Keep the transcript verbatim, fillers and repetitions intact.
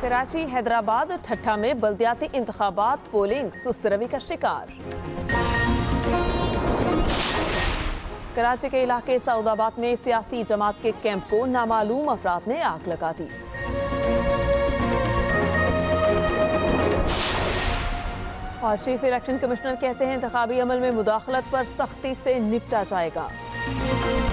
कराची, हैदराबाद, ठट्ठा में बल्दियाती इंतखाबात पोलिंग सुस्त रवि का शिकार। कराची के इलाके सऊदाबाद में सियासी जमात के कैंप को नामालूम अफराद ने आग लगा दी। और चीफ इलेक्शन कमिश्नर कहते हैं इंतखाबी अमल में मुदाखलत पर सख्ती से निपटा जाएगा।